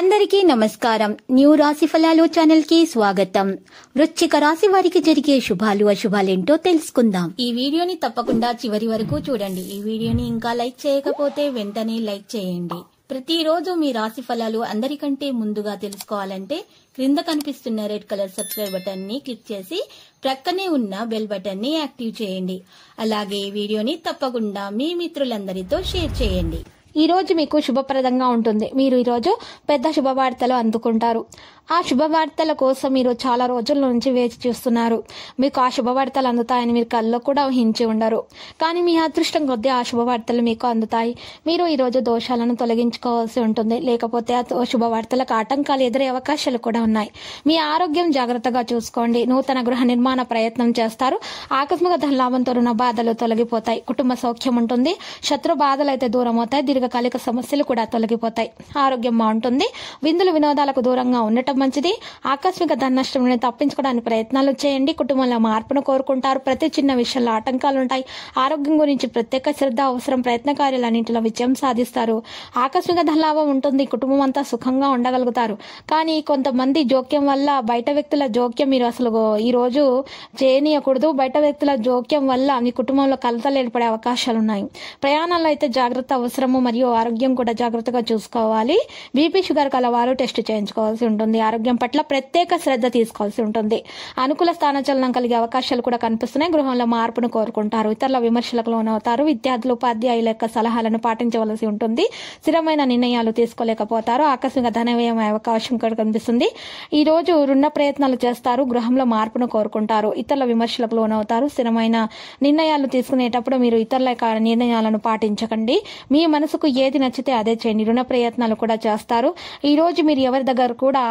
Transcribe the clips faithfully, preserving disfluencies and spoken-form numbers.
అందరికీ నమస్కారం. న్యూ రాశి ఫలాలు ఛానల్ కి స్వాగతం. వృశ్చిక రాశి వారికి జరిగే శుభాలు అశుభాలేంటో తెలుసుకుందాం. ఈ వీడియోని తప్పకుండా చివరి వరకు చూడండి. ఈ వీడియోని ఇంకా లైక్ చేయకపోతే వెంటనే లైక్ చేయండి. ప్రతిరోజు మీ రాశి ఫలాలు అందరికంటే ముందుగా తెలుసుకోవాలంటే క్రింద కనిపిస్తున్న రెడ్ కలర్ సబ్స్క్రైబ్ బటన్ ని క్లిక్ చేసి ప్రక్కనే ఉన్న బెల్ బటన్ ని యాక్టివ్ చేయండి. అలాగే వీడియోని తప్పకుండా మీ మిత్రులందరితో షేర్ చేయండి. ఈ రోజు మీకు శుభప్రదంగా ఉంటుంది. మీరు ఈ రోజు పెద్ద శుభవార్తలు అందుకుంటారు. ఆ శుభవార్తల కోసం మీరు చాలా రోజుల నుంచి వేచి చూస్తున్నారు. మీకు ఆ శుభవార్తలు అందుతాయని మీరు కల్లో కూడా ఊహించి ఉండరు. కానీ మీ అదృష్టం కొద్దీ ఆ శుభవార్తలు మీకు అందుతాయి. మీరు ఈ రోజు దోషాలను తొలగించుకోవాల్సి ఉంటుంది. లేకపోతే ఆ శుభవార్తలకు ఆటంకాలు ఎదురే అవకాశాలు కూడా ఉన్నాయి. మీ ఆరోగ్యం జాగ్రత్తగా చూసుకోండి. నూతన గృహ నిర్మాణ ప్రయత్నం చేస్తారు. ఆకస్మిక ధనలాభంతో రుణ బాధలు తొలగిపోతాయి. కుటుంబ సౌఖ్యం ఉంటుంది. శత్రు బాధలు అయితే దూరం అవుతాయి. దీర్ఘకాలిక సమస్యలు కూడా తొలగిపోతాయి. ఆరోగ్యం బాగుంటుంది. విందులు వినోదాలకు దూరంగా ఉండటం మంచిది. ఆకస్మిక ధన నష్టం నుండి తప్పించుకోవడానికి ప్రయత్నాలు చేయండి. కుటుంబంలో మార్పును కోరుకుంటారు. ప్రతి చిన్న విషయంలో ఆటంకాలు ఉంటాయి. ఆరోగ్యం గురించి ప్రత్యేక శ్రద్ధ అవసరం. ప్రయత్న కార్యాలన్నింటిలో విజయం సాధిస్తారు. ఆకస్మిక ధనలాభం ఉంటుంది. కుటుంబం అంతా సుఖంగా ఉండగలుగుతారు. కానీ కొంతమంది జోక్యం వల్ల బయట వ్యక్తుల జోక్యం మీరు అసలు ఈ రోజు చేయనీయకూడదు. బయట వ్యక్తుల జోక్యం వల్ల మీ కుటుంబంలో కలతలు ఏర్పడే అవకాశాలు ఉన్నాయి. ప్రయాణాల్లో అయితే జాగ్రత్త అవసరము. మరియు ఆరోగ్యం కూడా జాగ్రత్తగా చూసుకోవాలి. బీపీ షుగర్ కలవారు టెస్ట్ చేయించుకోవాల్సి ఉంటుంది. ఆరోగ్యం పట్ల ప్రత్యేక శ్రద్ధ తీసుకోవాల్సి ఉంటుంది. అనుకూల స్థానచలనం కలిగే అవకాశాలు కూడా కనిపిస్తున్నాయి. గృహంలో మార్పును కోరుకుంటారు. ఇతరుల విమర్శలకు లోనవుతారు. విద్యార్థులు ఉపాధ్యాయుల యొక్క సలహాలను పాటించవలసి ఉంటుంది. స్థిరమైన నిర్ణయాలు తీసుకోలేకపోతారు. ఆకస్మిక ధన వ్యయం అవకాశం కూడా కనిపిస్తుంది. ఈ రోజు రుణ ప్రయత్నాలు చేస్తారు. గృహంలో మార్పును కోరుకుంటారు. ఇతరుల విమర్శలకు లోనవుతారు. స్థిరమైన నిర్ణయాలు తీసుకునేటప్పుడు మీరు ఇతరుల యొక్క నిర్ణయాలను పాటించకండి. మీ మనసుకు ఏది నచ్చితే అదే చేయండి. రుణ ప్రయత్నాలు కూడా చేస్తారు. ఈ రోజు మీరు ఎవరి దగ్గర కూడా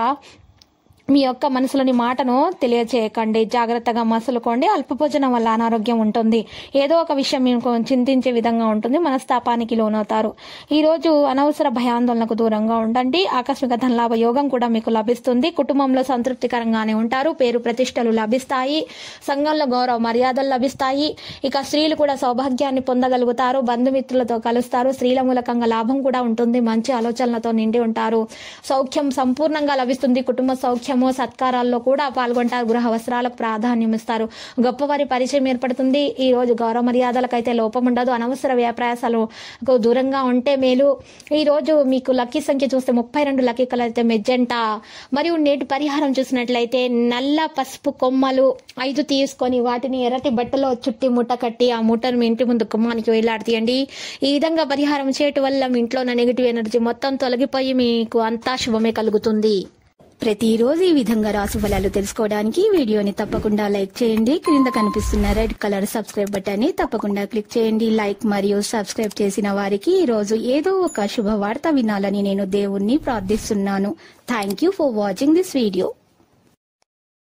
మీ యొక్క మనసులోని మాటను తెలియచేయకండి. జాగ్రత్తగా మసులుకోండి. అల్పభోజనం వల్ల అనారోగ్యం ఉంటుంది. ఏదో ఒక విషయం మీకు చింతించే విధంగా ఉంటుంది. మనస్తాపానికి లోనవుతారు. ఈ రోజు అనవసర భయాందోళనకు దూరంగా ఉండండి. ఆకస్మిక ధనలాభ యోగం కూడా మీకు లభిస్తుంది. కుటుంబంలో సంతృప్తికరంగానే ఉంటారు. పేరు ప్రతిష్టలు లభిస్తాయి. సంఘంలో గౌరవ మర్యాదలు లభిస్తాయి. ఇక స్త్రీలు కూడా సౌభాగ్యాన్ని పొందగలుగుతారు. బంధుమిత్రులతో కలుస్తారు. స్త్రీల మూలకంగా లాభం కూడా ఉంటుంది. మంచి ఆలోచనలతో నిండి ఉంటారు. సౌఖ్యం సంపూర్ణంగా లభిస్తుంది. కుటుంబ సౌఖ్యం సత్కారాల్లో కూడా పాల్గొంటారు. గృహ వస్త్రాలకు ప్రాధాన్యం ఇస్తారు. గొప్పవారి పరిచయం ఏర్పడుతుంది. ఈ రోజు గౌరవ మర్యాదలకైతే లోపం ఉండదు. అనవసర వ్యాప్రయాసాలకు దూరంగా ఉంటే మేలు. ఈ రోజు మీకు లక్కీ సంఖ్య చూస్తే ముప్పై రెండు, లక్కీ కలర్ అయితే మెజెంటా. మరియు నేటి పరిహారం చూసినట్లయితే నల్ల పసుపు కొమ్మలు ఐదు తీసుకొని వాటిని ఎర్రటి బట్టలో చుట్టి మూట కట్టి ఆ మూటను మీ ఇంటి ముందు గుమ్మానికి వేలాడతీయండి. ఈ విధంగా పరిహారం చేయటం వల్ల మీ ఇంట్లో ఉన్న నెగిటివ్ ఎనర్జీ మొత్తం తొలగిపోయి మీకు అంతా శుభమే కలుగుతుంది. ప్రతిరోజు ఈ విధంగా రాశి ఫలాలు తెలుసుకోవడానికి వీడియోని తప్పకుండా లైక్ చేయండి. క్రింద కనిపిస్తున్న రెడ్ కలర్ సబ్స్క్రైబ్ బటన్ ని తప్పకుండా క్లిక్ చేయండి. లైక్ మరియు సబ్స్క్రైబ్ చేసిన వారికి ఈ రోజు ఏదో ఒక శుభవార్త వినాలని నేను దేవుణ్ణి ప్రార్థిస్తున్నాను. Thank you for watching this video.